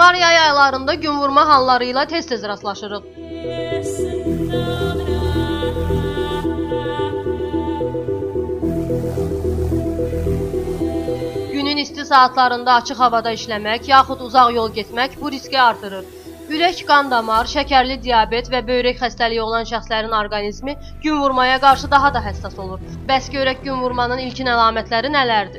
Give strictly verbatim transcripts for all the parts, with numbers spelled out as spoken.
Var yay aylarında gün vurma hallarıyla tez-tez rastlaşırıq. Günün isti saatlarında açıq havada işləmək, yaxud uzaq yol getmək bu riski artırır. Ürək, qan damar, şəkərli diabet və böyrək xəstəliyi olan şəxslərin orqanizmi gün vurmaya qarşı daha da həssas olur. Bəs görək gün vurmanın ilkin əlamətləri nələrdir?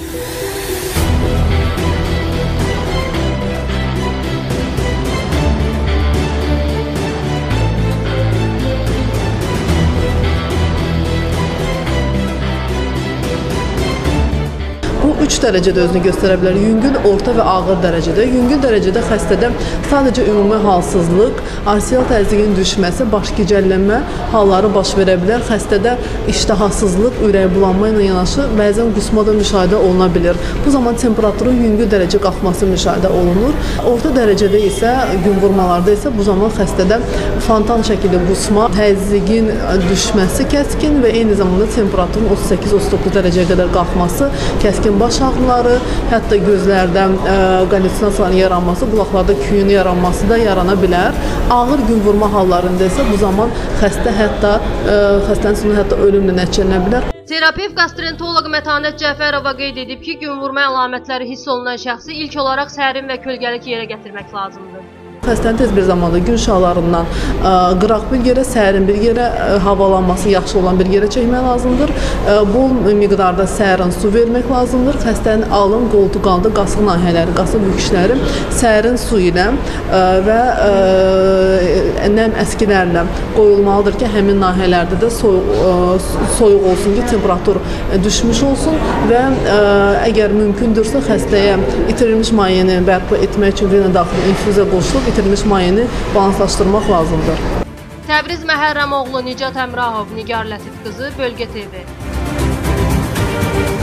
üç dərəcədə özünü göstərə bilər. Yüngül, orta və ağır dərəcədə. Yüngül dərəcədə xəstədə sadəcə ümumi halsızlıq, arterial təzyiqin düşməsi, baş gicəllənmə halları baş verə bilər. Xəstədə iştahasızlıq, ürək bulanma ilə yanaşı bəzən qusma da müşahidə oluna bilir. Bu zaman temperaturun yüngül dərəcə qalxması müşahidə olunur. Orta dərəcədə isə, gün vurmalarda isə bu zaman xəstədə fontan şəkildə qusma, təzyiqin düşməsi kəskin və eyni zamanda temperaturun otuz səkkiz otuz doqquz dərəcəyə qədər qalxması, kəskin baş ağrıları, hətta gözlərdə qalüsinasiyaların yaranması, qulaqlarda küyün yaranması da yarana bilər. Ağır gün vurma hallarında isə bu zaman xəstə hətta xəstənin sonu hətta ölümlə nəticələnə bilər. Terapevt qastrentoloq Mətanət Cəfərova qeyd edib ki, gün vurma əlamətləri hiss olunan şəxsi ilk olaraq sərin və kölgəlik yerə gətirmək lazımdır. Xəstənin tez bir zamanda gün şüalarından qıraq bir yerə, sərin bir yerə, havalanması yaxşı olan bir yerə çəkmək lazımdır. Bol miqdarda sərin su vermək lazımdır. Xəstənin alın, qoltuq altı, qasıq nahiyələri, qasıq büküşləri sərin su ilə və nəm əskilərlə qoyulmalıdır ki, həmin nahiyələrdə də soyuq olsun ki, temperatur düşmüş olsun və əgər mümkündürsə xəstəyə itirilmiş mayeni bərpa etmək üçün vena daxili infüziya qoşulub, itirilmiş mayeni balanslaşdırmaq lazımdır. Təbriz Məhərrəmoğlu, Nicat Əmrahov, Nigar Lətif qızı, Bölgə T V.